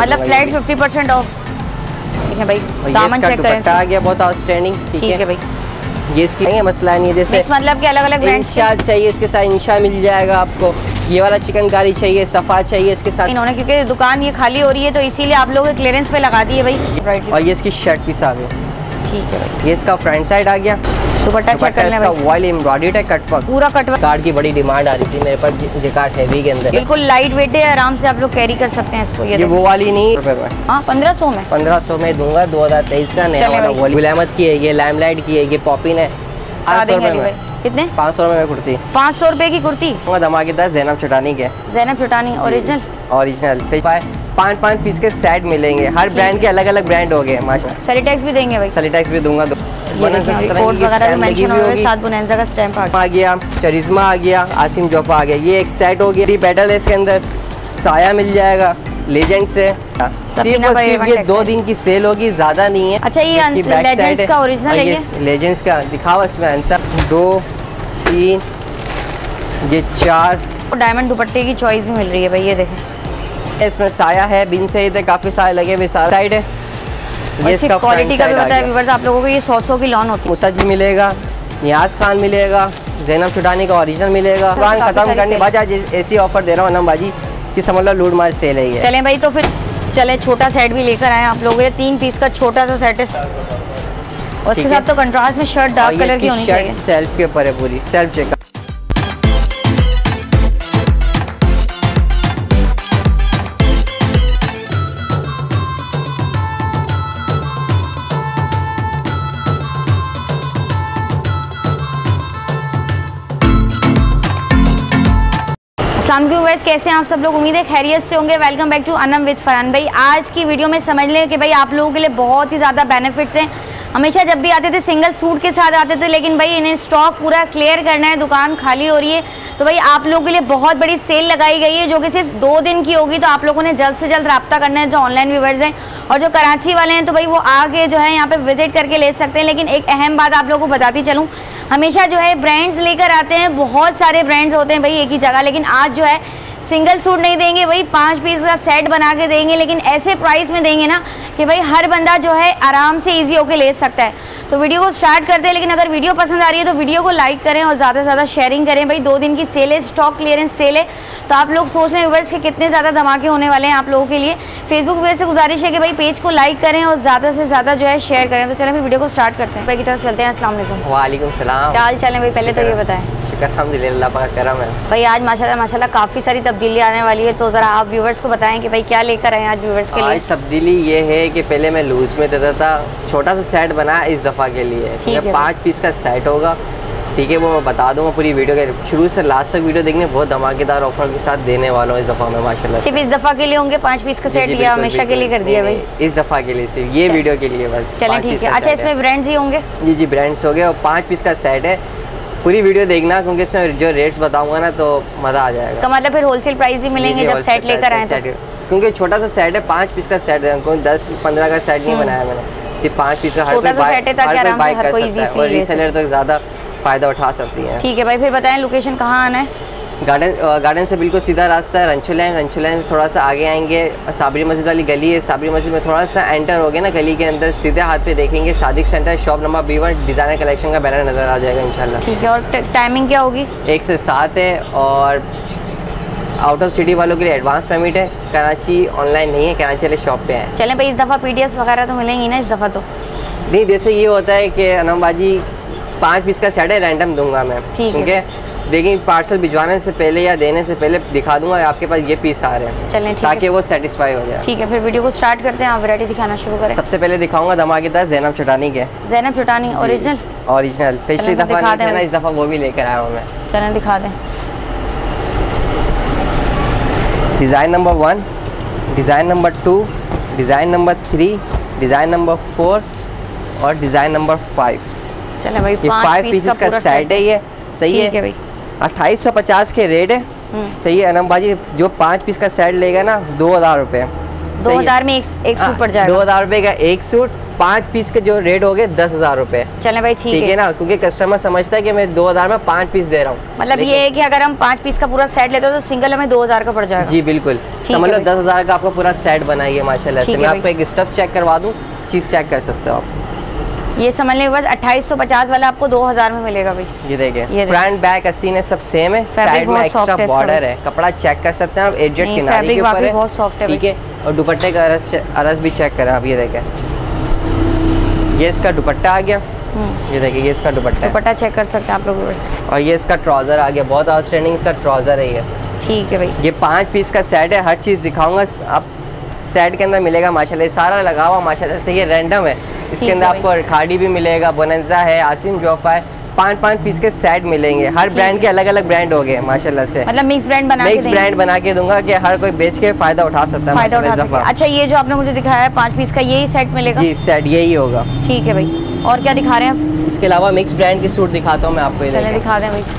मतलब flat 50% of. ठीक है भाई, दामन चेक करें, दुपट्टा आ गया बहुत आउटस्टैंडिंग। ठीक है भाई, ये इसकी मसला नहीं है, जैसे मतलब कि अलग अलग इंशा चाहिए इसके साथ इंशा मिल जाएगा आपको, ये वाला चिकनकारी चाहिए, सफ़ा चाहिए इसके साथ। इन्होंने क्योंकि दुकान ये खाली हो रही है तो इसीलिए आप लोगों के क्लियरेंस पे लगा दिए भाई। और ये इसकी शर्ट पीस आ गई। ठीक है भाई, ये इसका फ्रंट साइड आ गया। दुपट्टा चेक कर लें इसका वॉइल एम्ब्रॉयडर्ड है, कटवर्क, पूरा कटवर्क। कार्ड की बड़ी डिमांड आ रही थी मेरे पास, जिकार्ड हैवी के अंदर बिल्कुल लाइट वेट है, आराम से आप लोग कैरी कर सकते हैं इसको। ये वो वाली नहीं, हाँ 1500 में, 1500 में दूंगा। 2023 का नया वाला गुलामत की है, ये लाइमलाइट की है, ये पॉपिन है। 500 रुपए में। कितने? 500 रुपए में कुर्ती। 500 रुपए की कुर्ती धमाकेदार ज़ैनब चटानी के, ज़ैनब चटानी ओरिजिनल। 5 पीस के सेट मिलेंगे, हर ब्रांड के अलग अलग ब्रांड हो गए माशाल्लाह। सैलिटैक्स भी देंगे भाई, सैलिटैक्स भी दूंगा। आ गया, चरिश्मा आ गया, आसिम जोफा आ गया। ये एक सेट हो गया, बैटल है इसके अंदर, साया मिल जाएगा लेजेंड से। सिर्फ और सिर्फ ये 2 दिन की सेल होगी, ज्यादा नहीं है। अच्छा, ये लेजेंड्स का ओरिजिनल है, ये लेजेंड्स का दिखाओ इसमें आंसर। 2 3 ये 4 डायमंड दुपट्टे की चॉइस भी मिल रही है भाई, ये देखें। इसमें साया है, बिन से काफी सारे लगे हुए साइड है। ये इसका क्वालिटी का भी पता है व्यूअर्स आप लोगों को, ये 100 की लॉन होती है। मुसज्जी मिलेगा, नियाज खान मिलेगा, ज़ैनब चटानी का ओरिजिनल मिलेगा। दुकान खत्म करने बाद आज ऐसी ऑफर दे रहा हूँ ना बाजी कि समझ लो लूट मार सेल है ये। चलें भाई, तो फिर चले छोटा सेट भी लेकर आए आप लोग। ये 3 पीस का छोटा सा सेट है, और उसके साथ तो कंट्रास्ट में शर्ट डार्क कलर की होनी चाहिए। सेल्फ के ऊपर है, पूरी सेल्फ चेक। व्यूअर्स कैसे हैं आप सब लोग, उम्मीद है खैरियत से होंगे। Welcome back to Anam with Farhan भाई। आज की वीडियो में समझ लें कि भाई आप लोगों के लिए बहुत ही ज़्यादा बेनिफिट्स हैं। हमेशा जब भी आते थे सिंगल सूट के साथ आते थे, लेकिन भाई इन्हें स्टॉक पूरा क्लियर करना है, दुकान खाली हो रही है, तो भाई आप लोगों के लिए बहुत बड़ी सेल लगाई गई है जो कि सिर्फ 2 दिन की होगी। तो आप लोगों ने जल्द से जल्द रब्ता करना है, जो ऑनलाइन व्यूअर्स हैं और जो कराची वाले हैं, तो भाई वो आके जो है यहाँ पे विजिट करके ले सकते हैं। लेकिन एक अहम बात आप लोगों को बताती चलूँ, हमेशा जो है ब्रांड्स लेकर आते हैं, बहुत सारे ब्रांड्स होते हैं भाई एक ही जगह, लेकिन आज जो है सिंगल सूट नहीं देंगे भाई, 5 पीस का सेट बना के देंगे, लेकिन ऐसे प्राइस में देंगे ना कि भाई हर बंदा जो है आराम से इजी होके ले सकता है। तो वीडियो को स्टार्ट करते हैं, लेकिन अगर वीडियो पसंद आ रही है तो वीडियो को लाइक करें और ज़्यादा से ज़्यादा शेयरिंग करें। भाई 2 दिन की सेल है, स्टॉक क्लियरेंस सेल है, तो आप लोग सोच रहे हैं व्यूअर्स के कितने ज़्यादा धमाके होने वाले हैं आप लोगों के लिए। फेसबुक पेज से गुजारिश है कि भाई पेज को लाइक करें और ज़्यादा से ज़्यादा जो है शेयर करें। तो चलें फिर वीडियो को स्टार्ट करते हैं, भाई की तरफ चलते हैं। अस्सलाम वालेकुम। वालेकुम सलाम। क्या हाल चाल है भाई, पहले तो ये बताएं। अल्हम्दुलिल्लाह पाक करम है भाई। आज माशाल्लाह काफ़ी सारी तब्दीली आने वाली है, तो ज़रा आप व्यूवर्स को बताएं कि भाई क्या लेकर आए आज व्यूवर्स के लिए। आज तब्दीली ये है कि पहले मैं लूज में देता था, छोटा सा सेट बनाया इस दफ़ा के लिए। 5 पीस का सेट होगा, ठीक है, वो मैं बता दूंगा पूरी वीडियो के शुरू से लास्ट तक वीडियो देखने। बहुत धमाकेदार ऑफर के साथ देने वाला हूँ इस दफ़ा में माशाल्लाह। सिर्फ इस दफ़ा के लिए होंगे 5 पीस का सेट, या हमेशा के लिए कर दिया भाई? इस दफ़ा के लिए सिर्फ ये वीडियो के लिए बस। चलें ठीक है। अच्छा, इसमें ब्रांड्स ही होंगे? जी ब्रांड्स हो गए, और 5 पीस का सेट है। पूरी वीडियो देखना क्योंकि इसमें जो रेट्स बताऊंगा ना तो मज़ा आ जाएगा। इसका मतलब फिर होलसेल प्राइस भी मिलेंगे जब सेट लेकर आए तो? क्योंकि छोटा सा सेट है, 5 पीस का सेट है, कोई 10-15 का सेट नहीं बनाया मैंने, सिर्फ 5 पीस का। हर कोई बाय कर सकता है और रीसेलर तो ज़्यादा फ़ायदा उठा सकती है। ठीक है भाई, फिर बताएं लोकेशन कहाँ आना है? गार्डन से बिल्कुल सीधा रास्ता है, रंचो लाइन से थोड़ा सा आगे आएंगे, साबरी मस्जिद वाली गली है, साबरी मस्जिद में थोड़ा सा एंटर हो गया ना गली के अंदर, सीधे हाथ पे देखेंगे Sadiq center, shop number B1, designer collection का बैनर नज़र आ जाएगा इंशाल्लाह। ठीक है, और टाइमिंग क्या होगी? 1 से 7 है, और आउट ऑफ सिटी वालों के लिए एडवांस पेमेंट है। कराची ऑनलाइन नहीं है, कराची वाले शॉप पे है। चलें भाई, इस दफ़ा PDS वगैरह तो मिलेंगी ना इस दफ़ा? तो नहीं, जैसे ये होता है कि अनमबाजी 5 पीस का सेट है, रैंडम दूंगा मैं, ठीक है, लेकिन पार्सल भिजवाने से पहले या देने से पहले दिखा दूंगा आपके पास ये पीस आ रहे हैं। चलें ठीक है, ताकि वो सेटिस्फाई हो जाए। ठीक है, फिर वीडियो को स्टार्ट करते हैं, आप वैरायटी दिखाना शुरू करें। सबसे पहले दिखाऊंगा धमाकेदार ज़ैनब चटानी के। ज़ैनब चटानी ओरिजिनल पिछली दफ़ा नहीं थे ना, इस दफ़ा वो भी लेकर आया हूँ मैं। चलें दिखा दें। Design number 1, design number 2, design number 3, design number 4 और डिज़ाइन नंबर 5। चले भाई, ये 5 पीसेस का सेट है, ये सही है भाई। 2850 के रेट है, सही है अनम बाजी। जो 5 पीस का सेट लेगा ना 2000 रुपये 2000 में एक सूट पड़ जाएगा। 2000 रुपए का एक सूट, 5 पीस के जो रेट हो गए 10,000 रुपए। चले भाई ठीक है ना, क्योंकि कस्टमर समझता है कि मैं 2000 में 5 पीस दे रहा हूँ। मतलब ये है कि अगर हम 5 पीस का पूरा सेट लेते हो तो सिंगल हमें 2000 का पड़ जाएगा। जी बिल्कुल, समझ लो 10,000 का आपका पूरा सेट बनाइए माशाल्लाह से। मैं आपको एक स्टफ चेक करवा दूँ, चीज़ चेक कर सकते हो आप। ये समझ लें बस 2850 वाला आपको 2000 में मिलेगा भाई। ये देखिए, फ्रंट बैक अस्सी ने सब सेम है, साइड में एक्स्ट्रा बॉर्डर है, कपड़ा चेक कर सकते हैं आप, एजेड किनारे के ऊपर है, ठीक है। और दुपट्टे का अरस भी चेक करें आप, ये देखें, ये इसका दुपट्टा आ गया, ये देखिए ये इसका दुपट्टा चेक कर सकते हैं आप लोग। और ये इसका ट्राउजर आ गया, बहुत आउटस्टैंडिंग इसका ट्राउजर है ये, ठीक है भाई। ये 5 पीस का सेट है, हर चीज़ दिखाऊंगा आप सेट के अंदर मिलेगा माशाल्लाह, सारा लगा हुआ माशाल्लाह से, ये रैंडम है। इसके अंदर आपको खाड़ी भी मिलेगा, बोनंजा है, आसिम जोफा है, 5-5 पीस के सेट मिलेंगे। हर ब्रांड के अलग अलग ब्रांड हो गए माशाल्लाह से, मतलब मिक्स ब्रांड बना के दूंगा कि हर कोई बेच के फायदा उठा सकता है। अच्छा, ये जो आपने मुझे दिखाया है 5 पीस का, यही सेट मिलेगा? जी सेट यही होगा। ठीक है भाई, और क्या दिखा रहे हैं आप? इसके अलावा मिक्स ब्रांड के सूट दिखाता हूँ मैं आपको, चलिए दिखा दें भाई।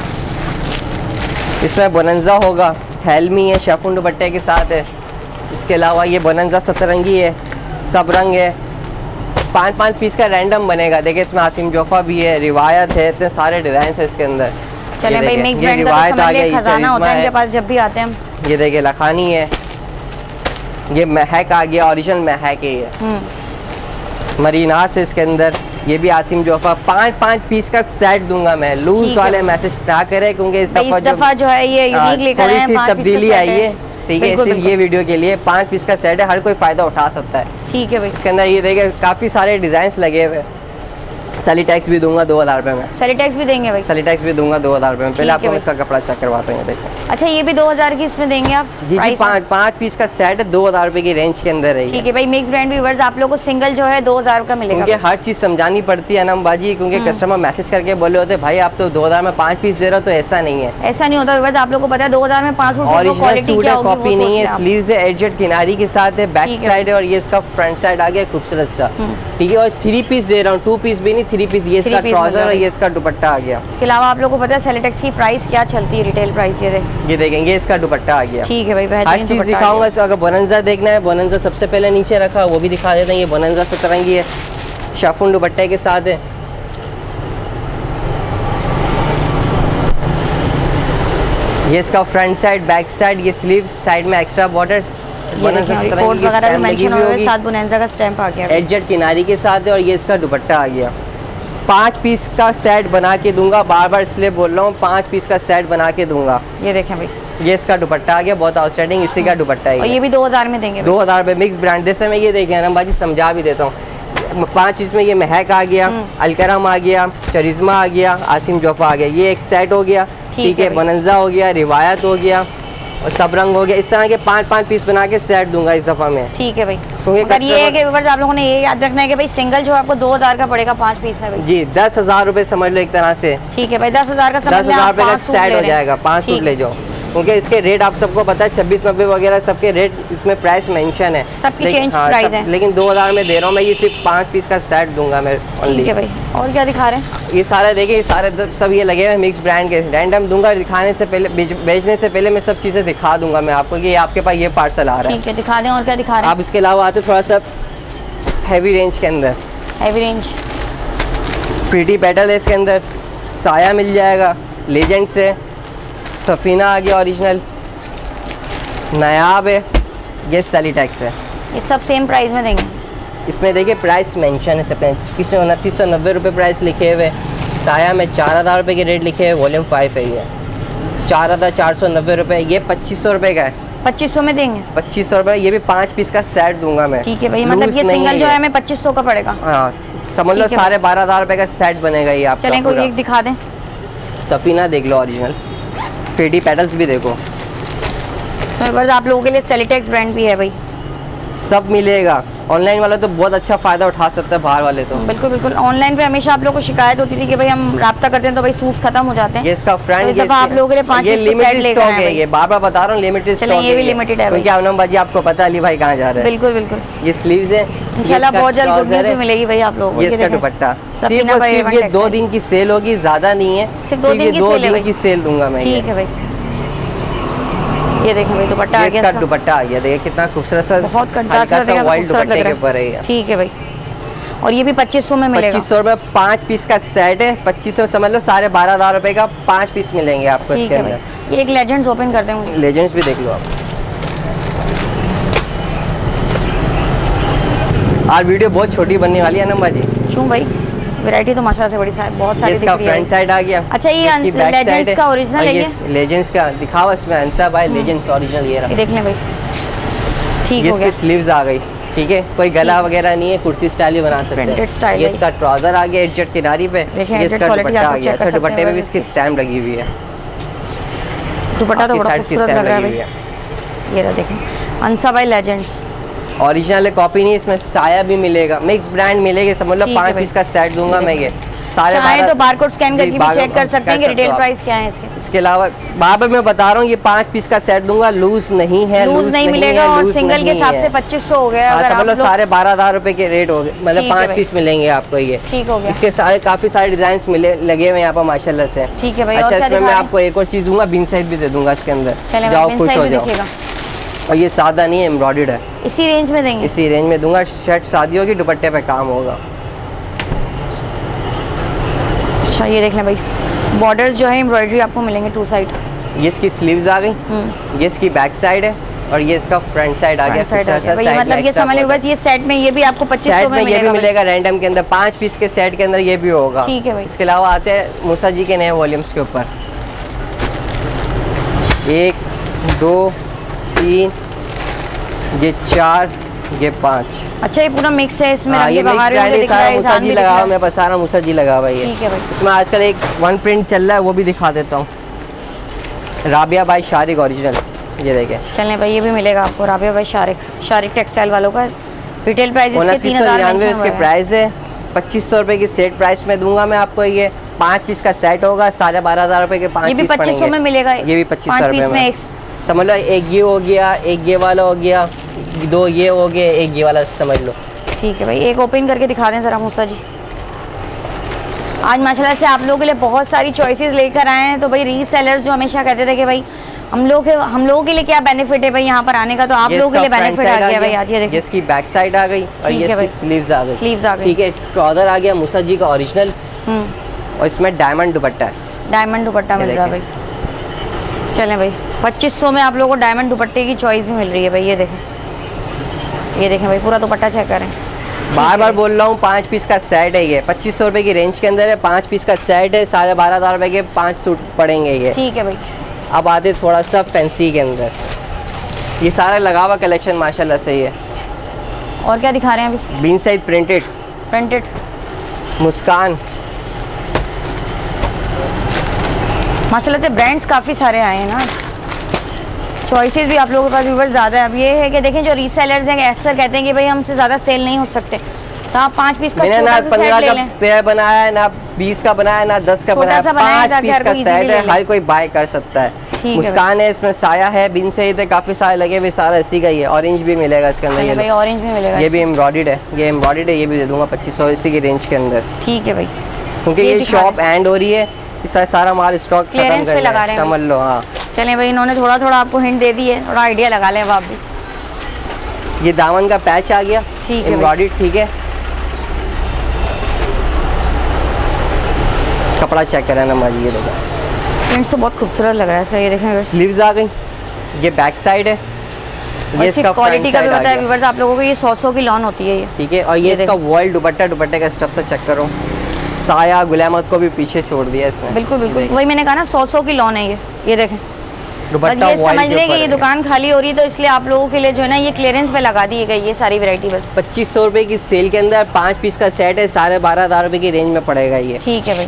इसमें बोनंजा होगा, हेलमी है, शेफून दुपट्टे के साथ है। इसके अलावा ये बोनंजा सतरंगी है, सब रंग है, 5-5 पीस का रैंडम बनेगा। देखिए इसमें आसिम जोफा भी है, रिवायत है, इतने सारे डिजाइन है इसके अंदर। चले भाई, मिक्स ब्रांड का तो समझ लिया, खजाना होता है इनके पास जब भी आते हैं हम। ये देखिए लखानी है, ये महक आ गया, ओरिजिनल महक है ये, मरीनास है इसके अंदर। ये भी आसिम जोफा, 5-5 पीस का सेट दूंगा मैं। लूज वाले मैसेज ना करें, क्योंकि इस दफा जो है ये यूनिक लेकर आए हैं, थोड़ी सी तब्दीली आई है, ठीक है, सिर्फ ये वीडियो के लिए 5 पीस का सेट है, हर कोई फायदा उठा सकता है। ठीक है भाई। इसके अंदर ये देखिए काफ़ी सारे डिज़ाइंस लगे हुए, सैली टैक्स भी दूंगा 2000 रुपये में। सैली टैक्स भी देंगे भाई? सैली टैक्स भी दूंगा 2000 रुपये में। पहले आपको मैं इसका कपड़ा चेक करवाता हूँ, देखो। अच्छा, ये भी 2000 की इसमें देंगे आप? जी जी, 5 पीस का सेट है, 2000 रुपये की रेंज के अंदर है। ठीक है भाई, मिक्स ब्रांड व्यूअर्स आप लोगों को सिंगल जो है 2000 का मिलेगा। क्योंकि हर चीज़ समझानी पड़ती है ना बाजी, क्योंकि कस्टमर मैसेज करके बोले होते भाई आप तो 2000 में 5 पीस दे रहे हो, तो ऐसा नहीं है, ऐसा नहीं होता व्यूअर्स। आप लोगों को पता है 2000 में 5 सूट है, कॉपी नहीं है, स्लीव्स है, एडजस्ट किनारी के साथ है, बैक साइड है, और ये इसका फ्रंट साइड आ गया खूबसूरत सा, ठीक है। और 3 पीस दे रहा हूँ, 2 पीस भी नहीं, 3 पीस। ये इसका ट्राउजर और ये इसका दुपट्टा आ गया। इसके अलावा आप लोगों को पता है सेलेटेक्स की प्राइस क्या चलती है, रिटेल प्राइस? ये देखेंगे, इसका दुपट्टा आ गया। ठीक है भाई, हर चीज दिखाऊंगा। अगर बोनंजा देखना है, बोनंजा सबसे पहले नीचे रखा, वो भी दिखा देते हैं। ये बोनंजा सतरंगी है, शेफून दुपट्टे के साथ है। ये इसका फ्रंट साइड, बैक साइड, ये स्लीव साइड में एक्स्ट्रा बॉर्डर्स, एडजस्ट किनारी के साथ है, और ये इसका दुपट्टा आ गया। 5 पीस का सेट बना के दूंगा, बार बार इसलिए बोल रहा हूँ, 5 पीस का सेट बना के दूंगा। ये देखें भाई, ये इसका दुपट्टा आ गया, बहुत आउटस्टैंडिंग, इसी का दुपट्टा है। और ये भी 2000 में देंगे? 2000 रुपये मिक्स ब्रांड। जैसे मैं ये देखें रमबाजी, समझा भी देता हूँ। 5 इसमें ये महक आ गया, अलकरम आ गया, चरिश्मा आ गया, आसिम जोफा आ गया, ये एक सेट हो गया, ठीक है। बोनंजा हो गया, रिवायत हो गया, और सब रंग हो गया। इस तरह के 5-5 पीस बना के सेट दूंगा इस दफा में, ठीक है भाई। क्योंकि ये है कि आप लोगों ने ये याद रखना है कि भाई सिंगल जो है आपको 2000 का पड़ेगा 5 पीस में भाई। जी, 10,000 रुपए समझ लो एक तरह से, ठीक है भाई। 10,000 का 10,000 रुपए का सेट हो जाएगा, 5 सूट ले जाओ। क्योंकि इसके रेट आप सबको पता है 2690 वगैरह सबके रेट इसमें प्राइस मेंशन है, सबकी चेंज प्राइस है। लेकिन 2000 में दे रहा हूँ मैं, ये सिर्फ 5 पीस का सेट दूंगा मैं ओनली। ठीक है भाई, और क्या दिखा रहे हैं? ये सारे देखिए, ये सारे सब ये लगे हुए मिक्स ब्रांड के, रैंडम दूंगा दिखाने से पहले, बेचने से पहले मैं सब चीज़ें दिखा दूंगा मैं आपको कि आपके पास ये पार्सल आ रहा है। ठीक है, दिखा दें। और क्या दिखा रहे हैं आप? इसके अलावा आते थोड़ा सा हैवी रेंज के अंदर, हैवी रेंज प्रीटी पेटल है इसके अंदर, साया मिल जाएगा, लेजेंड से, सफीना आ गया ओरिजिनल, नायाब है, ये सैली टैक्स है। ये सब सेम प्राइस में देंगे? इसमें देखिए प्राइस मेंशन है, सब 2990 रुपये प्राइस लिखे हुए। साया में 4000 रुपये के रेट लिखे हुए, वॉल्यूम 5 है ये, 4490 रुपये। ये 2500 रुपये का है। 2500 में देंगे? 2500 रुपये। ये भी 5 पीस का सेट दूंगा मैं। ठीक है भाई, मतलब ये सिंगल जो है हमें 2500 का पड़ेगा। हाँ, समझ लो 12,500 रुपये का सेट बनेगा ये आपका। चलें, कोई एक दिखा दें। सफीना देख लो ओरिजिनल, प्रीटी पेटल्स भी देखो। आप लोगों के लिए सेलिटेक्स ब्रांड भी है भाई, सब मिलेगा। ऑनलाइन वाला तो बहुत अच्छा फ़ायदा उठा सकता है, बाहर वाले तो बिल्कुल बिल्कुल। ऑनलाइन पे हमेशा आप लोगों को शिकायत होती थी कि भाई हम राब्ता करते हैं तो भाई सूट्स खत्म हो जाते हैं। ये इसका फ्रंट, तो आप लोगों के लिए 5 ये लिमिटेड स्टॉक है, ये बार बार बता रहा हूँ, लिमिटेड स्टॉक है। ये भी लिमिटेड है क्योंकि आनम बाजी आपको पता है अली भाई कहाँ जा रहे हैं। बिल्कुल बिल्कुल। ये स्लीव्स है, इंशाल्लाह बहुत जल्द गुड न्यूज़ मिलेगी भाई आप लोगों को। ये इसका दुपट्टा सिर्फ और सिर्फ ये 2 दिन की सेल होगी, ज़्यादा नहीं है, सिर्फ 2 दिन की सेल दूंगा मैं। ठीक है भाई, ये देखें भाई दुपट्टा आ गया, इसका दुपट्टा आ गया, देखिए कितना खूबसूरत सा, बहुत हल्का सा वाइट दुपट्टे के ऊपर है। ठीक है भाई, और ये भी 2500 में मिलेगा। 2500 रुपये 5 पीस का सेट है, 2500 समझ लो 12,500 रुपये का 5 पीस मिलेंगे आपको इसके अंदर। ये एक लेजेंड्स ओपन करते हैं, लेजेंड्स भी देख लो आप। और वीडियो बहुत छोटी बनने वाली है ना भाजी। क्यों भाई, वैरायटी तो माशाल्लाह से बड़ी बहुत सारी दिख रही है। फ्रंट साइड आ गया। अच्छा ये लेजेंड्स का ओरिजिनल है, ये लेजेंड्स का दिखाओ इसमें अंसा भाई, लेजेंड्स ओरिजिनल ये रहा। देख लें भाई, ठीक हो गया। इसकी स्लीव्स आ गई, ठीक है, कोई गला वगैरह नहीं है, कुर्ती स्टाइल भी बना सकते हैं। ये इसका ट्राउजर आ गया एडजस्ट किनारी पे, ये इसका दुपट्टा आ गया। अच्छा दुपट्टे में भी इसकी स्टैम्प लगी हुई है, दुपट्टा तो बड़ा खूबसूरत लग रहा है भाई। ये रहा देखें, अंसा भाई लेजेंड्स ओरिजिनल कॉपी नहीं, इसमें साया भी मिलेगा, मिक्स ब्रांड मिलेगी, समझ लो 5 पीस का सेट दूंगा मैं। ये सारे तो बारकोड स्कैन करके भी चेक कर सकते हैं कि रिटेल प्राइस क्या है इसके। इसके अलावा बार मैं बता रहा हूँ, ये 5 पीस का सेट दूंगा, लूज नहीं है, लूज नहीं मिलेगा, और सिंगल के हिसाब से 2500 हो गया। समझ लो 12,500 रुपए के रेट हो गए, मतलब 5 पीस मिलेंगे आपको ये। ठीक हो गया। इसके सारे काफी सारे डिजाइन मिले लगे हुए यहाँ पर माशाल्लाह से। ठीक है भाई। अच्छा इसमें मैं आपको एक और चीज दूंगा, बिन साइज भी दे दूंगा इसके अंदर, जाओ खुश हो जाओ। और ये सादा नहीं है, एम्ब्रॉयडर्ड है। इसी रेंज में देंगे? इसी रेंज में दूंगा। शर्ट शादी होगी, दुपट्टे पे काम होगा। अच्छा ये देख लें भाई, बॉर्डर्स जो है एम्ब्रॉयडरी आपको मिलेंगे 2 साइड। ये इसकी स्लीव्स आ गई, ये इसकी बैक साइड है, और ये इसका फ्रंट साइड आ गया। मतलब ये समझ लो बस, ये सेट में ये भी आपको 2500 में ये भी मिलेगा रैंडम के अंदर, 5 पीस के सेट के अंदर ये भी होगा। ठीक है भाई। इसके अलावा आते हैं मूसा जी के नए वॉल्यूम्स के ऊपर, 1 2 3 ये 4 ये 5। अच्छा ये पूरा मिक्स है इसमें। ये मिक्स ब्रांड है सारा, मूसा जी लगा हुआ, मैं बस सारा मूसा जी लगा हुआ है। ठीक है भाई। इसमें आजकल एक 1 प्रिंट चल रहा है, वो भी दिखा देता हूँ। राबिया बाई शारिक ओरिजिनल, ये देखें। चलें भाई, ये भी मिलेगा आपको राबिया बाई शारिक टेक्सटाइल वालों का। रिटेल प्राइस इसके 2999 इसके प्राइस है। 2500 रुपए की सेट प्राइस में दूंगा मैं आपको। ये 5 पीस का सेट होगा, 12,500 रुपए के 5 पीस पड़ेंगे। 2500 में मिलेगा। ये भी 2500 रुपए में। समझ लो एक ये हो गया, एक ये वाला हो गया, 2 ये हो गए, एक ये वाला समझ लो। ठीक है भाई, एक ओपन करके दिखा दें ज़रा मूसा जी। आज माशाल्लाह से आप लोगों के लिए बहुत सारी चॉइसेस लेकर आए हैं। तो भाई रीसेलर्स जो हमेशा कहते थे कि भाई हम लोगों के लिए क्या बेनिफिट है भाई यहाँ पर आने का, तो आप लोगों के लिए बेनिफिट आ गया भाई। आज ये देखिए, इसकी बैक साइड आ गई और ये इसकी स्लीव्स आ गई। ठीक है, ट्राउजर आ गया मूसा जी का ओरिजिनल, और इसमें डायमंड दुपट्टा है। डायमंड दुपट्टा मिल रहा है भाई। चलें भाई, 2500 में आप लोगों को डायमंड दुपट्टे की चॉइस भी मिल रही है भाई। ये देखें भाई, पूरा दुपट्टा चेक करें। बार बार बोल रहा हूँ, 5 पीस का सेट है ये, 2500 रुपए की रेंज के अंदर है। 5 पीस का सेट है, 12,500 रुपए के 5 सूट पड़ेंगे ये। ठीक है भाई। अब आते थोड़ा सा फैंसी के अंदर, ये सारा लगा हुआ कलेक्शन माशाल्लाह से है। और क्या दिखा रहे हैं अभी? बीन साइज प्रिंटेड मुस्कान, माशाल्लाह से ब्रांड्स काफ़ी सारे आए हैं ना, चॉइसेस भी आप लोगों के पास व्यूअर्स ज़्यादा है। अब ये है कि देखें, जो रीसेलर्स हैं अक्सर कहते हैं कि भाई हमसे ज़्यादा सेल नहीं हो सकते, तो आप 5 पीस का मैंने ना 15 का पेयर बनाया है, ना 20 का बनाया, ना 10 का बनाया, 5 पीस का सेट है, हर कोई बाय कर सकता है। मुस्कान है, इसमें साया है, बिन से काफ़ी सारे लगे हुए, सारा इसी का ही है। ऑरेंज भी मिलेगा इसके अंदर, भाई ऑरेंज भी मिलेगा। ये भी एम्ब्रॉयडर्ड है, ये भी दे दूंगा 2500 इसी की रेंज के अंदर। ठीक है भाई, क्योंकि ये शॉप एंड हो रही है, सारा माल स्टॉक क्लियरेंस पे लगा रहे हैं, समझ लो। हाँ चलें भाई, इन्होंने थोड़ा थोड़ा आपको हिंट दे दी है, थोड़ा आइडिया लगा लें आप भी। ये दामन का पैच आ गया, ठीक है एम्ब्रॉयडर्ड। ठीक है, कपड़ा चेक करें ना माजी, ये देखो प्रिंट्स तो बहुत खूबसूरत लग रहा है इसका। ये देखें, स्लीव्स आ गई, ये बैक साइड है, ये इसका क्वालिटी का भी पता है व्यूअर्स आप लोगों को, ये 100 की लॉन होती है ये। ठीक है, और ये इसका वॉइल दुपट्टे का स्टफ तो चेक करो, साया गुलामत को भी पीछे छोड़ दिया इसने। बिल्कुल बिल्कुल, वही मैंने कहा ना, 100 की लॉन है ये देखें। दुपट्टा ये समझ लें कि ये दुकान खाली हो रही है, तो इसलिए आप लोगों के लिए जो है ना, ये क्लियरेंस पे लगा दी गई ये सारी वैरायटी। बस 2500 रुपए की सेल के अंदर 5 पीस का सेट है, 12,500 रुपए की रेंज में पड़ेगा ये। ठीक है भाई,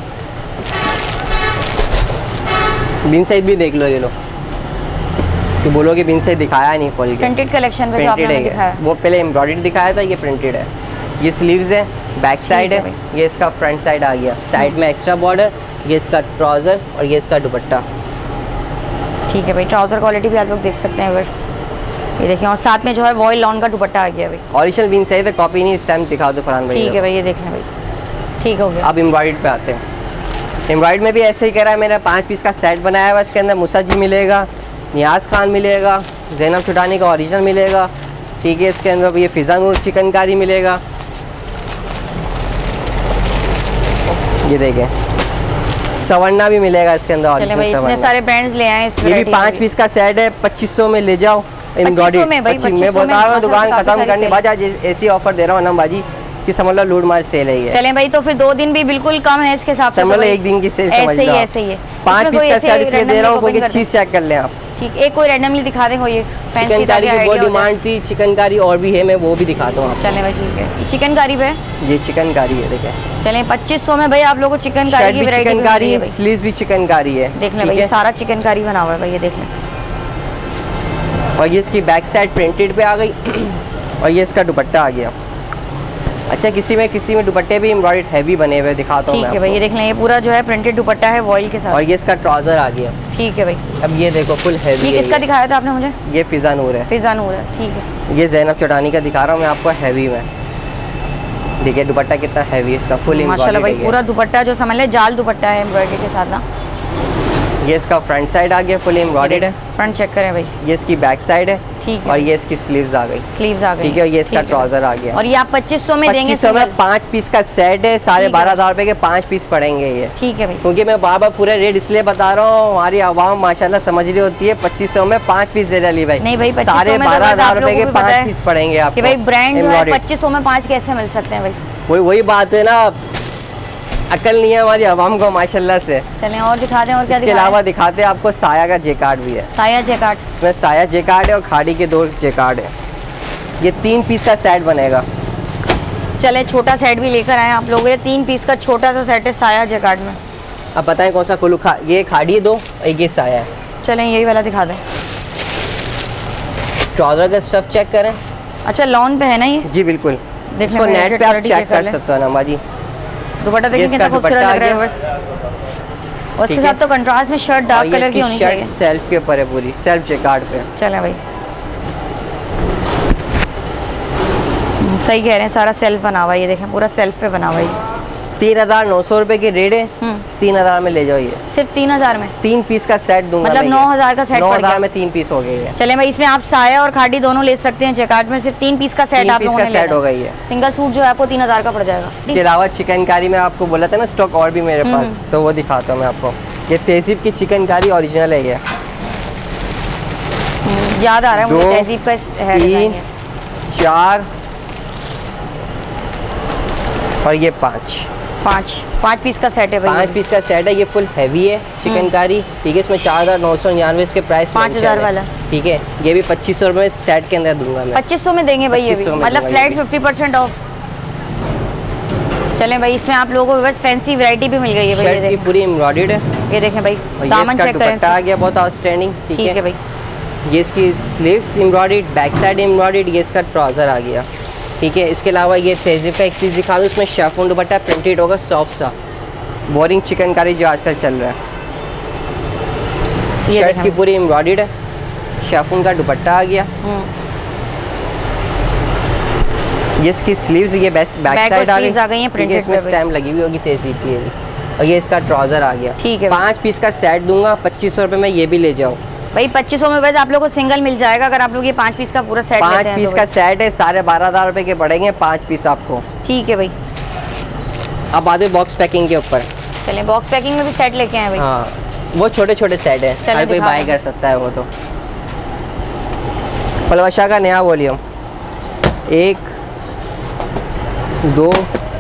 बिन साइज भी देख लो, ये लो, तो बोलोगे बिन साइज दिखाया नहीं खोल के। प्रिंटेड कलेक्शन पे जो आपने दिखाया, वो पहले एम्ब्रॉयडर्ड दिखाया था, ये प्रिंटेड है। ये स्लीव्स है, बैक साइड है, ये इसका फ्रंट साइड आ गया, साइड में एक्स्ट्रा बॉर्डर, ये इसका ट्राउजर और ये इसका दुपट्टा। ठीक है भाई, ट्राउजर क्वालिटी भी आप लोग देख सकते हैं बस। ये देखिए, और साथ में जो है वॉइल लॉन का दुपट्टा आ गया भाई। ओरिजिनल बिन साइज है, कॉपी नहीं। इस टाइम दिखा दो फरहान भाई। ठीक है भाई, ये देखें भाई, ठीक हो गया। अब एम्ब्रॉयडर्ड पे आते हैं। एम्ब्रॉयडर्ड में भी ऐसे ही कह रहा है, मेरा 5 पीस का सेट बनाया हुआ, इसके अंदर मूसा जी मिलेगा, नियाज खान मिलेगा, ज़ैनब चुटानी का ओरिजिनल मिलेगा, ठीक है। इसके अंदर ये फिज़ा नूर चिकनकारी मिलेगा, ये देखें सवर्णा भी मिलेगा इसके अंदर ओरिजिनल सवर्णा। इतने सारे ब्रांड्स ले आए, ये भी 5 पीस का सेट है, 2500 में ले जाओ। एम्ब्रॉयडरी मैं बता रहा हूँ, दुकान खत्म करने बाद आज ऐसी ऑफर दे रहा हूँ ना बाजी कि समझ लो लूट मार सेल है ये। चले भाई, तो फिर 2 दिन भी बिल्कुल कम है इसके हिसाब से, समझ लो 1 दिन की सेल समझ लो। ऐसे ही है। 5 पीस का सेट इसलिए दे रहा हूँ क्योंकि चीज चेक कर लें आप। ठीक, एक कोई रैंडमली दिखा दें कोई चिकनकारी की बहुत डिमांड थी, चिकनकारी और भी है, मैं वो भी दिखाता हूँ। चले भाई ठीक है, चिकनकारी पे ये चिकनकारी है, देखें। चले 2500 में भाई आप लोगों को चिकनकारी की वैरायटी चिकनकारी, स्लीव्स भी चिकनकारी है, देख लें भाई, ये सारा चिकनकारी बना हुआ है भाई, ये देख लें। और ये इसकी बैक साइड प्रिंटेड पे आ गई और ये इसका दुपट्टा आ गया। अच्छा, किसी में दुपट्टे भी एम्ब्रॉयडर्ड हैवी बने हुए दिखाता हूँ। ठीक है भाई, ये देख लें, ये पूरा जो है प्रिंटेड दुपट्टा है वॉइल के साथ। और ये इसका ट्राउजर आ गया। ठीक है भाई, अब ये देखो फुल हैवी। ये किसका दिखाया था आपने मुझे? ये फिज़ा नूर है। फिज़ा नूर है, ठीक है। ये ज़ैनब चुटानी का दिखा रहा हूँ मैं आपको हैवी में। देखिए दुपट्टा कितना हैवी है इसका, फुल माशाल्लाह भाई, पूरा दुपट्टा जो समझ ले जाल दुपट्टा है एम्ब्रॉयडरी के साथ ना। ये इसका फ्रंट साइड आ गया, फुल एम्ब्रॉयडर्ड है। फ्रंट चेक करें भाई, ये इसकी बैक साइड है। ठीक है। और ये इसकी स्लीव्स आ गई। स्लीव्स आ गई, ठीक है। ये इसका ट्राउजर आ गया। और ये आप 2500 में देंगे? 2500 में 5 पीस का सेट है, 12,500 रुपए के 5 पीस पड़ेंगे ये। ठीक है भाई, क्योंकि मैं बार बार पूरा रेट इसलिए बता रहा हूँ, हमारी आवाम माशाल्लाह समझ रही होती है। 2500 में 5 पीस दे रही भाई। नहीं भाई, 12,500 रुपए के 5 पीस पड़ेंगे आपको। भाई ब्रांड जो है 2500 में 5 कैसे मिल सकते हैं भाई? वही बात है ना, अकल नहीं है हमारी आवाम को माशाल्लाह से। चलें और दिखा दें, और क्या इसके अलावा दिखाते हैं आपको साया का जेकार्ड भी है। साया जेकार्ड, इसमें साया जेकार्ड है और खाड़ी के 2 जेकार्ड है। ये 3 पीस का सेट बनेगा। चले छोटा सेट भी लेकर आए आप लोग, ये 3 पीस का छोटा सा सेट है साया जेकार्ड में। अब बताएं कौन सा कुल्लू ये खाड़ी है 2, एक ये साया है। चलें यही वाला दिखा दें। ट्राउजर का स्टफ चेक करें। अच्छा, लॉन पे है ना ये? जी बिल्कुल, इसको नेट पे आप चेक कर सकते हो ना माजी। दुपट्टा देखिए कितना खूबसूरत लग रहा है बस। और उसके साथ तो कंट्रास्ट में शर्ट डार्क कलर की होनी चाहिए। सेल्फ के ऊपर है, पूरी सेल्फ जेकार्ड पे। चलें भाई, सही कह रहे हैं, सारा सेल्फ बना हुआ है, ये देखें पूरा सेल्फ पे बना हुआ है। 3,900 रुपए की रेट है, 3,000 में ले जाओ ये। सिर्फ 3,000 में 3 पीस का सेट दूंगा, मतलब 9,000 का सेट पड़ गया। 9,000 में 3 पीस हो गई है। चले भाई, इसमें आप साया और खाड़ी दोनों ले सकते हैं। जेकार्ड में सिर्फ 3 पीस का सेट आप लोगों ने सेट हो गई है। सिंगल सूट जो है आपको 3,000 का पड़ जाएगा। इसके अलावा चिकनकारी में आपको बोला था ना स्टॉक और भी मेरे पास, तो वो दिखाता हूँ मैं आपको। ये तहजीब की चिकनकारी ओरिजिनल है ये। याद आ रहा है मुझे तहजीब का है। 3, 4 और ये 5 पीस का सेट है भाई। 5 पीस का सेट है, ये फुल हैवी है चिकनकारी। ठीक है, इसमें 4,999 इसके प्राइस 5,000 वाला। ठीक है, ये भी 2500 रुपए सेट के अंदर दूंगा मैं। 2500 में देंगे भाई ये भी, मतलब फ्लैट 50% ऑफ। चलें भाई, इसमें आप लोगों को बस फैंसी वैरायटी भी मिल गई है भाई। शर्ट्स की पूरी एम्ब्रॉयडर्ड है, ये देखें भाई, दामन चेक करें। दुपट्टा आ गया बहुत आउटस्टैंडिंग। ठीक है भाई, ये इसकी sleeves embroidered, back side embroidered, ये इसका ट्राउजर आ गया। ठीक है, इसके अलावा ये तहजीब का एक चीज़ दिखा दूँ, उसमें शेफोन दुपट्टा प्रिंटेड होगा, सॉफ्ट सा बोरिंग चिकनकारी जो आजकल चल रहा है। शर्ट्स की पूरी एम्ब्रॉयडर्ड है, शेफोन का दुपट्टा आ गया। ये इसकी स्लीव्स, ये बैक साइड आ गई, इसमें स्टैम्प लगी हुई होगी तहजीब की। और ये इसका ट्राउजर आ गया। ठीक है, 5 पीस का सेट दूंगा, 2500 रुपये में ये भी ले जाओ भाई। 2500 में बस आप लोगों को सिंगल मिल जाएगा अगर आप लोग ये 5 पीस का पूरा सेट लेते हैं। 5 पीस का सेट है, 12,500 रुपए के पड़ेंगे 5 पीस आपको। ठीक है भाई, अब आते बॉक्स पैकिंग के ऊपर। चले बॉक्स पैकिंग में भी सेट लेके आए भाई। हाँ, वो छोटे छोटे सेट है, हर कोई बाय कर सकता है वो। तो पलवशा का नया वॉल्यूम 1 2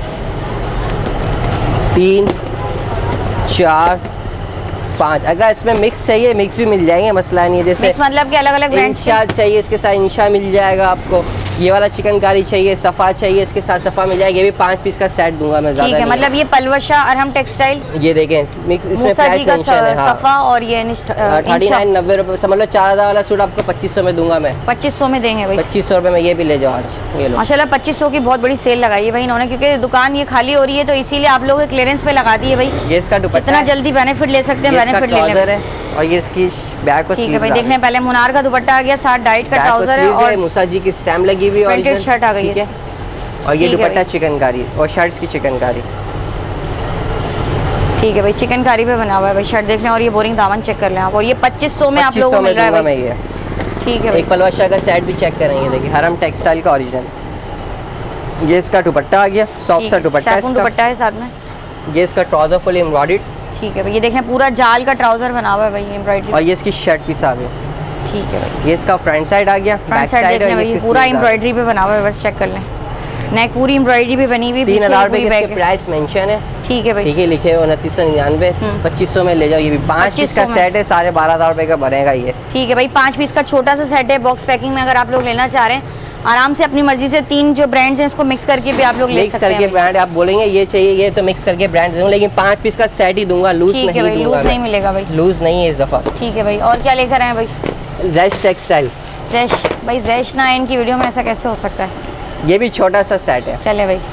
3 4 5। अगर इसमें मिक्स चाहिए मिक्स भी मिल जाएंगे, मसला नहीं है। जैसे मतलब कि अलग अलग इंशा चाहिए, इसके साथ इंशा मिल जाएगा आपको। ये वाला चिकनकारी चाहिए, सफ़ा चाहिए, इसके साथ सफ़ा मिल जाएगा। ये भी 5 पीस का सेट दूंगा मैं, ज़्यादा नहीं। मतलब ये पलवशा अरहम टेक्सटाइल, ये देखें मिक्स, इसमें प्राइस मेंशन है। हाँ, सफ़ा और ये 39.90 रुपये, समझ लो 4,000 वाला सूट आपको 2500 में दूंगा मैं। 2500 में देंगे भाई। 2500 रुपये में ये भी ले जाओ आज। ये लो, माशाल्लाह 2500 की बहुत बड़ी सेल लगाई है भाई इन्होंने, क्योंकि दुकान ये खाली हो रही है, तो इसीलिए आप लोग क्लियरेंस पे लगा दी है भाई। ये इसका दुपट्टा, इतना जल्दी बेनिफिट ले सकते हैं, बेनिफिट ले लें। और ये इसकी बैक और ठीक है भाई, देखने पहले मुनार का दुपट्टा आ गया, साथ डाइट का ट्राउजर है और मूसा जी की स्टैम्प लगी हुई है, प्रिंटेड शर्ट आ गई है। और ये दुपट्टा चिकनकारी और शर्ट्स की चिकनकारी। ठीक है भाई, चिकनकारी पे बना हुआ है भाई, शर्ट देख लें और ये बोरिंग दामन चेक कर लें आप। और ये 2500 में आप लोगों को मिल रहा है भाई। ये ठीक है भाई, एक पलवाशा का सेट भी चेक करेंगे, देखिए हरम टेक्सटाइल का ओरिजिनल। ये इसका दुपट्टा आ गया, सॉफ्ट सा दुपट्टा है, दुपट्टा है साथ में। ये इसका ट्राउजर फुल एम्ब्रॉयडर्ड। ठीक है भाई, ये देखें पूरा जाल का ट्राउजर बना हुआ है भाई एम्ब्रॉयडरी। और ये इसकी शर्ट पीस आ गई। ठीक है भाई, ये इसका फ्रंट साइड आ गया, बैक साइड है, पूरा एम्ब्रॉयडरी पे बना हुआ है, बस चेक कर लें। नेक पूरी एम्ब्रॉयडरी पे बनी हुई। 3000 रुपए के प्राइस मेंशन है। ठीक है भाई, ठीक है, लिखे हुए 2999, 2500 में ले जाओ। ये भी 5 पीस का सेट है, 12,500 रुपए का बनेगा ये। ठीक है भाई, 5 पीस का छोटा सा सेट है, बॉक्स पैकिंग में। अगर आप लोग लेना चाह रहे हैं आराम से अपनी मर्जी से 3 जो ब्रांड्स हैं इसको मिक्स करके भी आप लोग ले सकते हैं। मिक्स करके ब्रांड आप बोलेंगे ये चाहिए ये तो मिक्स करके ब्रांड दूंगा, लेकिन 5 पीस का सेट ही दूंगा, लूज नहीं दूंगा। लूज नहीं मिलेगा भाई, लूज नहीं है इस दफा। ठीक है भाई, और क्या लेकर आए भाई? जैश टेक्सटाइल। जैश भाई, जैश ना इनकी वीडियो में, ऐसा कैसे हो सकता है? ये भी छोटा सा सेट है। चले भाई,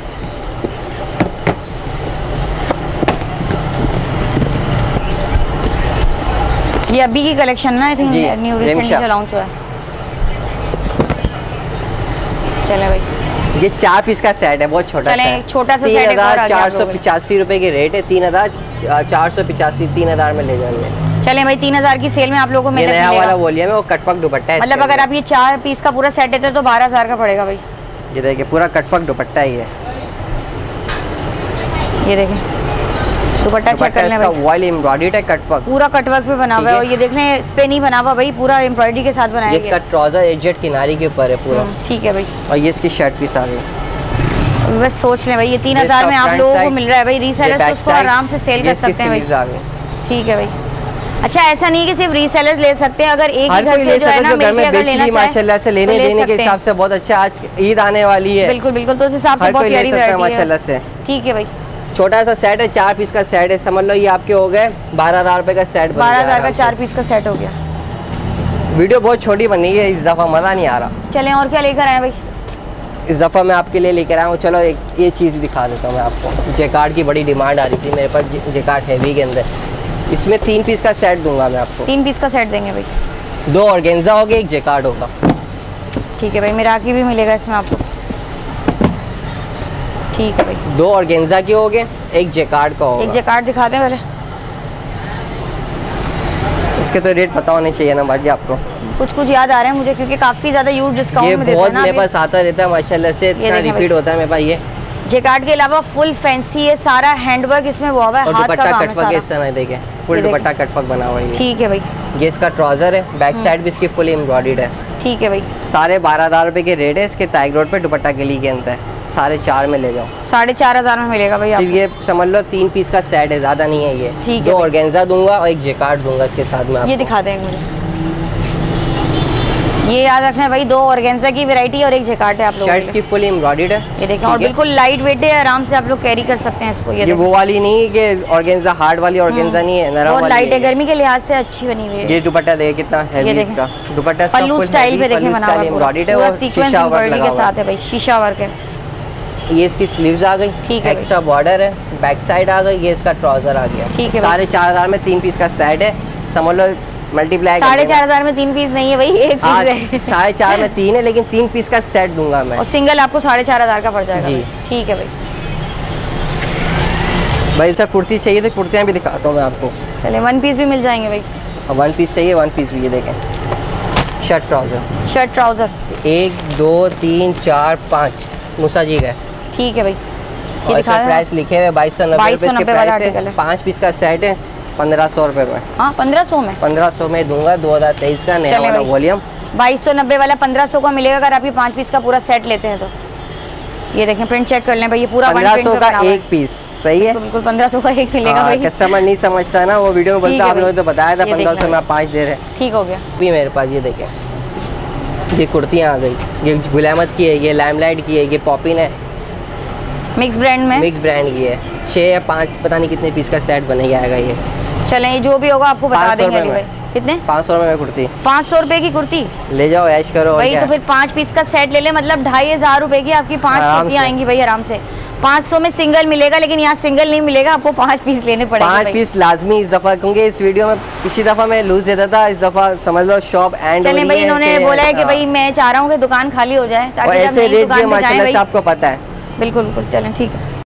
ये अभी की कलेक्शन ना, आई थिंक न्यू रिसेंटली जो लॉन्च हुआ है। चले भाई, ये 4 पीस का सेट है, बहुत छोटा सा है। छोटा सा सेट है, 3485 रुपए के रेट है। 3485 3000 में ले जाएंगे। चले भाई, 3000 की सेल में आप लोगों को मिलेगा। नया वाला वॉल्यूम है, वो कटवर्क दुपट्टा है। मतलब अगर आप ये 4 पीस का पूरा सेट लेते तो 12000 का पड़ेगा भाई। ये देखिए पूरा कटवर्क दुपट्टा है ये देखिए दुपट्टा चेक कर लें भाई, वॉयल एम्ब्रॉयडर्ड है, कटवर्क पूरा कटवर्क पे बना हुआ है। और ये देख लें इस पे नहीं बना हुआ भाई, पूरा एम्ब्रॉयडरी के साथ बनाया है। इसका ट्राउजर एजेड किनारे के ऊपर है पूरा। ठीक है भाई, और ये इसकी शर्ट पीस आ गई। बस सोच लें भाई, ये 3000 में आप लोगों को मिल रहा है भाई। रीसेलर्स तो उसको आराम से सेल कर सकते हैं भाई। ठीक है भाई, अच्छा ऐसा नहीं कि सिर्फ रीसेलर्स ले सकते हैं, अगर एक ही घर से जो है ना मिलके अगर लेना चाहे माशाल्लाह से लेने देने के हिसाब से बहुत अच्छा। आज ईद आने वाली है। बिल्कुल बिल्कुल, तो उस हिसाब से बहुत प्यारी वैरायटी है माशाल्लाह से। ठीक है भाई, छोटा सा सेट है, 4 पीस का सेट है, समझ लो ये आपके हो गए 12000 रुपए का सेट। 12000 का 4 पीस का सेट हो गया। वीडियो बहुत छोटी बनी है इस दफा, मजा नहीं आ रहा। चलें और क्या लेकर आए भाई? इस दफा मैं आपके लिए लेकर आया हूँ, चलो एक ये चीज़ भी दिखा देता हूँ मैं आपको। जेकार्ड की बड़ी डिमांड आ रही थी मेरे पास, जेकार्ड हैवी के अंदर। इसमें 3 पीस का सेट दूंगा मैं आपको। 3 पीस का सेट देंगे भाई। 2 ऑर्गेन्जा हो गए, 1 जेकार्ड होगा। ठीक है भाई, मिराकी भी मिलेगा इसमें आपको। ठीक है भाई, 2 ऑर्गेन्जा के हो गए, 1 जेकार्ड का होगा। 1 जेकार्ड दिखा दें पहले। इसके तो रेट पता होने चाहिए ना बाजी आपको। कुछ याद आ रहे हैं मुझे, क्योंकि काफी ज्यादा यूज डिस्काउंट में देते हैं ना। बहुत मेरे पास आता रहता है माशाल्लाह से, इतना रिपीट होता है मेरे पास। ये जेकार्ड के अलावा फुल फैंसी है, सारा हैंडवर्क इसमें हुआ है, हाथ का काम है कटवर्क इस तरह देखे, फुल दुपट्टा कटवर्क बना हुआ है। ठीक है भाई, ये इसका ट्राउजर है, बैक साइड भी इसकी फुल एम्ब्रॉयडर्ड है। ठीक है भाई, 12500 रुपए के रेट है इसके। ताइग रोड पे दुपट्टा गली के अंदर 4.5 में ले जाओ। 4500 में मिलेगा भाई। सिर्फ ये समझ लो 3 पीस का सेट है, ज्यादा नहीं है ये। ठीक 2 ऑर्गेन्जा दूंगा और 1 जेकार्ड दूंगा इसके साथ में। ये दिखा देंगे मुझे, ये याद रखना है भाई, 2 ऑर्गेन्जा की वैरायटी और 1 जेकार्ड है आप लोगों के लिए। शर्ट्स की फुल एम्ब्रॉयडर्ड है, ये देखें, और बिल्कुल लाइट वेट है, आराम से आप लोग कैरी कर सकते हैं इसको। ये वो वाली नहीं है कि ऑर्गेन्जा हार्ड वाली ऑर्गेन्जा नहीं है, नरम वाली लाइट है, गर्मी के लिहाज से अच्छी बनी हुई है। ये दुपट्टा देखिए कितना हैवी इसका दुपट्टा, पल्लू स्टाइल पे देखें बना हुआ है, पूरा सीक्वेंस एम्ब्रॉयडरी के साथ है भाई, शीशा वर्क है। ये इसकी स्लीव्स आ गई, ठीक है, एक्स्ट्रा बॉर्डर है, बैक साइड आ गई। ये इसका ट्राउजर आ गया। ठीक है, 4500 में 3 पीस का सेट है, समझ लो मल्टीप्लाई। 4500 में 3 पीस नहीं है भाई, 1 पीस है। 4.5 में 3 है, लेकिन 3 पीस का सेट दूंगा मैं। और सिंगल आपको 4500 का पड़ जाएगा जी। ठीक है भाई। भाई अच्छा कुर्ती चाहिए तो कुर्तियाँ भी दिखाता हूँ मैं आपको। चले 1 पीस भी मिल जाएंगे भाई। 1 पीस चाहिए, 1 पीस भी ये देखें। शर्ट ट्राउजर 1 2 3 4 5 मूसा जी का। ठीक है भाई, और इसमें प्राइस लिखे हुए 2290 रुपए इसके प्राइस है। 5 पीस का सेट है 1500 रुपए में। हाँ 1500 में दूंगा। 2023 का नया वाला वॉल्यूम। 2290 वाला 1500 का मिलेगा अगर आप ये 5 पीस का पूरा सेट लेते हैं तो। ये देखें प्रिंट चेक कर लें भाई, ये पूरा 1500 का 1 पीस सही है। बिल्कुल 1500 का 1 मिलेगा भाई। कस्टमर नहीं समझता ना, वो वीडियो में बोलता आप लोगों तो बताया था 1500 में आप 5 दे रहे हैं। ठीक हो गया। भी मेरे पास ये देखें, ये कुर्तियाँ आ गई, ये गुलामत की है, ये लाइमलाइट की है, ये पॉपिन है, मिक्स ब्रांड की है। 6 या 5 पता नहीं कितने पीस का सेट बन जाएगा ये। चलें जो भी होगा आपको बता देंगे अली भाई। कितने? 500 रुपए में कुर्ती। 500 रुपए की कुर्ती ले जाओ, ऐश करो भाई। तो फिर 5 पीस का सेट ले ले, मतलब 2500 रुपए की आपकी 5 कुर्तियाँ आएंगी भाई आराम से। 500 में सिंगल मिलेगा, लेकिन यहाँ सिंगल नहीं मिलेगा, आपको 5 पीस लेने पड़ेंगे। 5 पीस लाजमी इस दफा, क्योंकि इस वीडियो में पिछली दफा मैं लूज देता था, इस दफा समझ लो शॉप एंड। चलें भाई, इन्होंने बोला है कि भाई मैं चाह रहा हूँ कि दुकान खाली हो जाए ताकि ऐसे रेट माशाल्लाह से आपको पता है। बिल्कुल बिल्कुल, चलें ठीक है।